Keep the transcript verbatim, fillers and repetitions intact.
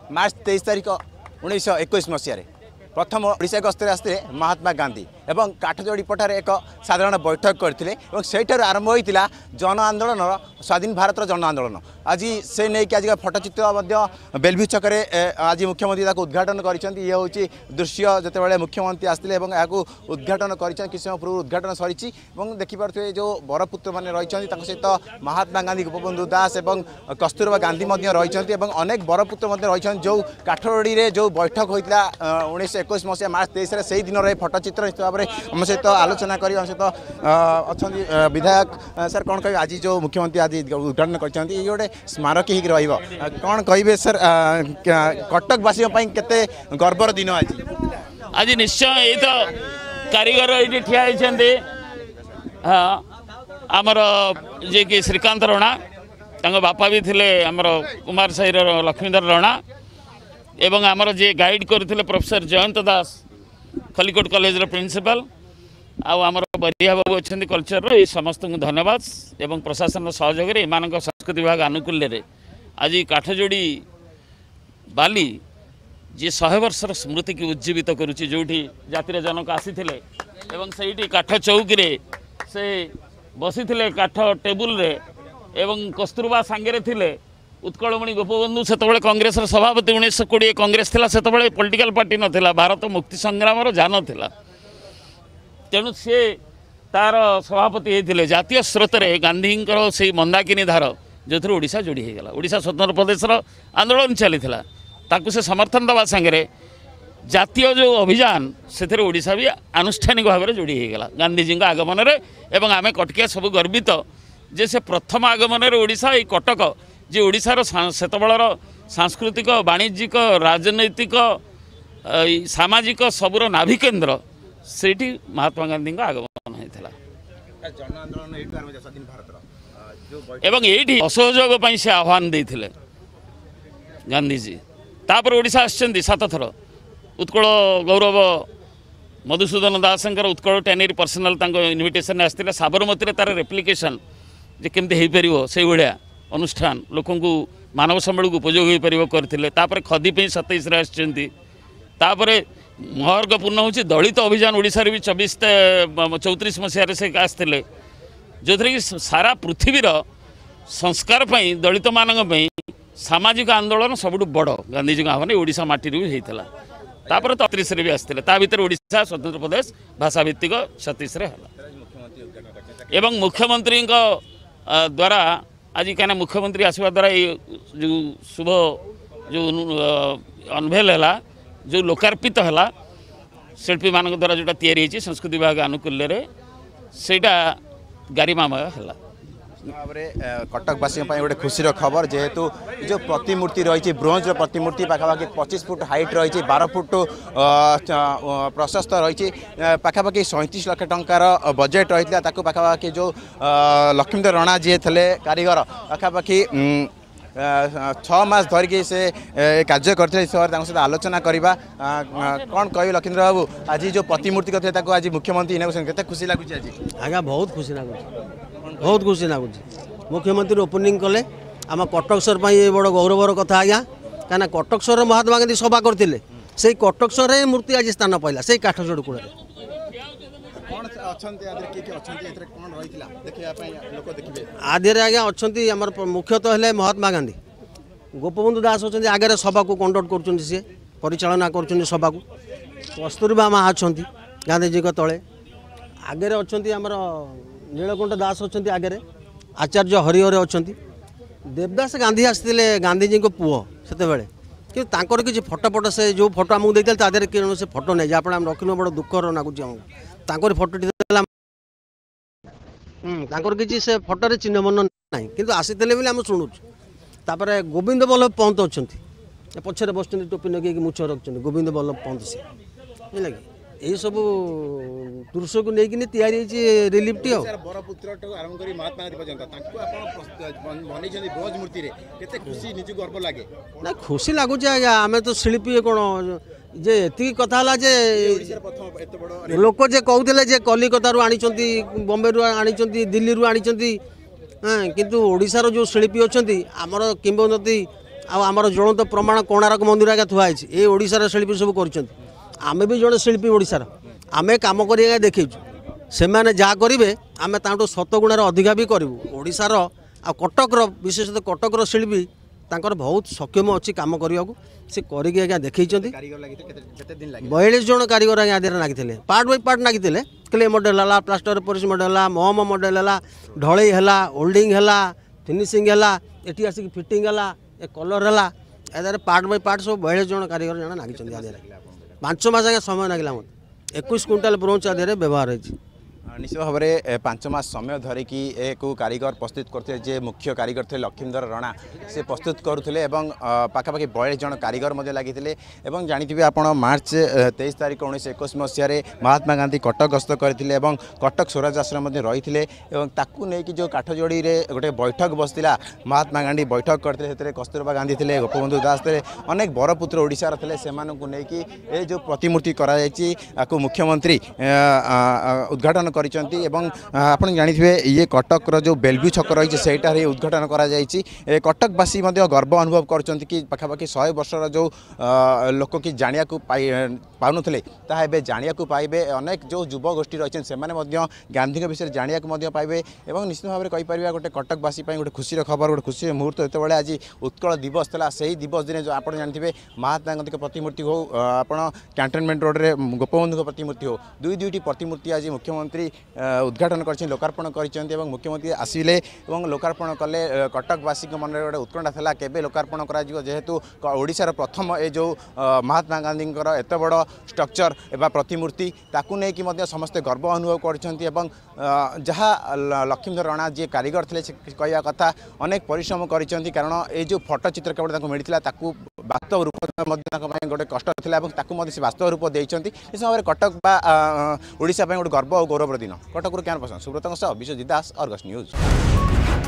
मार्च तेईस तारिख उन्नीस एक मसीह प्रथम ओडिशा गस्तर आसते महात्मा गांधी एवं काठजोड़ी पठार एक साधारण बैठक करते से आरंभ होता जन आंदोलन स्वाधीन भारत जन आंदोलन आज से नहीं कि आज फटोचित्र बेलभी छकरे आज मुख्यमंत्री उद्घाटन कर दृश्य जिते मुख्यमंत्री आसते यहाँ उद्घाटन कर किसी समय पूर्व उद्घाटन सरी देखिपे जो बरपुत्र मैंने रही सहित महात्मा गांधी गोपबंधु दास और कस्तूरबा गांधी रही अनेक बरपुत्र रही जो काठजोड़ी जो बैठक होता उन्नीस एक मसीहा मार्च तेईस से दिन फटोचित्र निश्चित भाव में आम सहित आलोचना कर सहित अच्छा विधायक सर कौन कह आज जो मुख्यमंत्री आज उद्घाटन कर गोटे स्मारक ही कौन कहे सर कटकवासी के गर्वर दिन आज आज निश्चय ये तो कारीगर ये ठिया हाँ आमर जे कि श्रीकांत रणा बापा भी थे आमर कुमार साहिर लक्ष्मीधर रणा एवं आमर जे गाइड करते professor Jayant Das Khallikote college principal आमर बरिया बाबू अच्छा कल्चर ये समस्त को धन्यवाद एवं प्रशासन सहयोग में एम संस्कृति विभाग आनुकूल्य आज काठजोड़ी बाली जी शहे वर्षर स्मृति की उज्जीवित करुच्ची जो जातिर जनक आसी से काठ चौकी से बसी काठ टेबुल रे एवं कस्तूरबा सांगे थे उत्कलमणि गोपबंधु से कांग्रेस सभापति उन्नीस कोड़े कांग्रेस थिला से पॉलिटिकल पार्टी नथिला भारत मुक्ति संग्राम जान थिला तेणु सी तार सभापति होते जातीय स्रोत में गांधी से मंदाकिनी धार जो थी ओडिशा जोड़ी होगा ओडिशा स्वतंत्र प्रदेश आंदोलन चली ताकू से समर्थन दवा सांगे जातीय जो अभियान से ओडिशा भी आनुष्ठानिक भाव में जोड़ी होगा गांधीजी आगमन में एवं आम कटकिया सब गर्वित जे से प्रथम आगमन में ओडिशा ये कटक जे ओडिशार सेतबेलर सांस्कृतिक वाणिज्यिक राजनैतिक सामाजिक सबुर नाभिकेन्द्र सेठी महात्मा गांधी आगमन होता एवं ये असहयोग से आह्वान देते गांधीजी तापर ओडिशा आछंती सात थर उत्कल गौरव मधुसूदन दासंकर उत्कल टेनेरी पर्सनाल इनविटेशन आसते साबरमती तार रेप्लिकेशन जे केमती हो पार से भाया अनुष्ठान लोक मानव सम्बल को उपयोग हो पार करते खदी पे सतैश आसपर महर्ग पूर्ण हूँ दलित अभियान ओडिशा भी चौबीस चौतीस मसीह से आसते जो थी कि सारा पृथ्वीर संस्कार दलित मान सामाजिक आंदोलन सबुठ बड़ गांधीजी आह्वान ओडिशा माटी भी होता तापर तैंतीस भी आसते ता भर ओडिशा स्वतंत्र प्रदेश भाषाभित्तिक छत्तीस एवं मुख्यमंत्री द्वारा आज क्या मुख्यमंत्री आसवा द्वारा ये जो शुभ जो अनवेल है जो लोकार्पित है शिल्पी मान द्वारा जोटा या संस्कृति विभाग आनुकूल्य से गारिमामय है कटकवासी गोटे खुशी खबर जेहेतु जो प्रतिमूर्ति रही ब्रोंज प्रतिमूर्ति पाखापाखि पच्चीस फुट हाइट रही बारह फुट प्रशस्त रही पाखापाखि सैंतीस लाख टंकार बजेट रही है पाखापाखि जो लक्ष्मीधर रणा जी थे कारीगर पाखापाखि छमास धरिकी से कार्य करते सहित आलोचना करवा कौन कह लक्ष्मीधर बाबू आज जो प्रतिमूर्ति करते आज मुख्यमंत्री के खुशी लगुच आज आज्ञा बहुत खुशी लगुच बहुत खुशी लगुच मुख्यमंत्री ओपनिंग कले आम कटकसर ये बड़ गौरवर कथा आज्ञा कहीं कटकसर महात्मा गांधी सभा करते से कटकसर मूर्ति आज स्थान पाइला से काठजोड़ कूल आधे आज्ञा अच्छा आम मुख्यतः है महात्मा गांधी गोपबंधु दास अच्छा आगे सभा को कंडक्ट कर सी परिचालना कर सभा को कस्तूरबा माँ अच्छा गांधीजी तले आगे अच्छा आमर नीलकंठ दास अच्छा आगे आचार्य हरिहर अच्छा देवदास गांधी आसते गांधीजी को पुओ से कि किसी फटो फटो से जो फटो आमको देते तादेह कौन से फटो नहीं जहाँ आम रखिन बड़ा दुखर नागुच आमको फटो किसी से फटो चिन्ह मन ना कि आसीते बोले आम शुणुपर गोविंद बल्लभ पंत अच्छा पछे बस टोपी लगे मुछ रखते गोविंद बल्लभ पंत से है कि यही सब दृश्य को लेकिन तैयारी रिलीफ टी ना खुशी लगुच आज्ञा आम तो शिल्पी कौन जे एति कथा जे लोक जे कहते जे कलिकता रू आनी बम्बे रू आनी दिल्ली रू आनी हाँ किंतु ओडिशार जो शिल्पी अच्छा आमर किंवदंती आमर ज्वलंत प्रमाण कोणार्क मंदिर आगे थुआई ये ओडिशार शिल्पी सब कर आम भी जड़े शिल्पी ओडिशार आम कम कर देखु से मैंने जहाँ करेंगे आम ताठू शतगुणार अधिका भी करूँ ओडिशार आ कटकर विशेषतः कटकर शिल्पी तांकर बहुत सक्षम अच्छी कम करने को सी करके आज्ञा देखी बयालीस जन कारीगर आज्ञा आदि लगी पार्ट बाय पार्ट लगी क्ले मॉडल है प्लास्टर पॉलिश मॉडल है मोहम मॉडल है ढलई है होल्डिंग है फिनिशिंग है ये आसिक फिटिंग है ए कलर है ए पार्ट बाय पार्ट सब बयालीस जन कारीगर जन लगी पांच मास आज्ञा समय लगे मत एक क्विंटाल ब्रोंज आदि व्यवहार होती निश्चित भाव में पांच मास समय धरिकी एक कारीगर प्रस्तुत करते जे मुख्य कारीगर थे लक्ष्मीधर रणा से प्रस्तुत करुले पाखापाखि बयालीस जन कारीगर लगी जानी आप मार्च तेईस तारीख उन्नीस एक मसीह महात्मा गांधी कटक गस्त करते कटक स्वराज आश्रम रही नहीं जो काठजोड़ी गोटे बैठक बसला महात्मा गांधी बैठक करते कस्तूरबा गांधी थे गोपबंधु दास थे अनेक बरपुत्र ओडिशार थे से नहीं जो प्रतिमूर्ति कर मुख्यमंत्री उद्घाटन कर आप जानिथे ये कटकर जो बेलव्यू छक रही है उद्घाटन कर कटकवासी गर्व अनुभव कर पाखापाखि शहे वर्षर जो लोक कि जाना पाउनते ताबे जाना पाइबे अनेक जो युव गोष्ठी रही से गांधी विषय जाना पाइबे और निश्चित भाव में कहीपर गोटे कटकवासी गोटे खुशी खबर गोटे खुशी मुहूर्त जो आज उत्कल दिवस था से दिवस दिन जो आप जानते महात्मा गांधी प्रतिमूर्ति हो आप कैंटनमेंट रोड में गोपबंधु प्रतिमूर्ति हो दुई दुईटी प्रतिमूर्ति आज मुख्यमंत्री उद्घाटन कर लोकार्पण कर मुख्यमंत्री आसिले लोकार्पण कले कटकवासी मन में गोटे उत्कंठा था केबे लोकार्पण करेतु ओडिशार प्रथम ये जो महात्मा गांधी एत बड़ स्ट्रक्चर एवं प्रतिमूर्ति ताकू नहीं समस्ते गर्व अनुभव कर जहाँ लक्ष्मीधर रणा जी कारीगर थे कहवा कथा अनेक परिश्रम कर कारण ये जो फोटो चित्र केवल मिलता वास्तव रूप गोटे कष्ट था से वास्तव रूप देते इस समय कटक ओडिशा गोटे गर्व और गौरवर दिन Cuttack camera person Subrat Biswajit Das Argus news.